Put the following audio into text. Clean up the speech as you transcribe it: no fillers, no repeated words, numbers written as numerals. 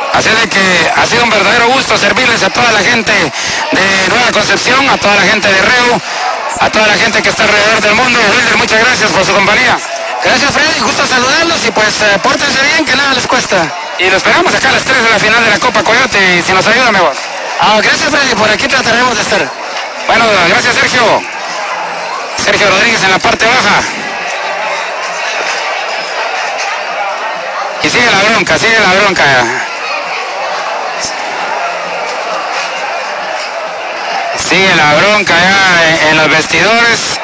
Así de que ha sido un verdadero gusto servirles a toda la gente de Nueva Concepción, a toda la gente de Reu, a toda la gente que está alrededor del mundo. Wilder, muchas gracias por su compañía. Gracias, Freddy, gusto saludarlos y pues pórtense bien, que nada les cuesta. Y lo esperamos acá a las 3 de la final de la Copa Coyote, y si nos ayuda mejor. Gracias, Freddy, por aquí trataremos de estar. Bueno, gracias, Sergio. Sergio Rodríguez en la parte baja. Y sigue la bronca, Sigue la bronca ya en los vestidores.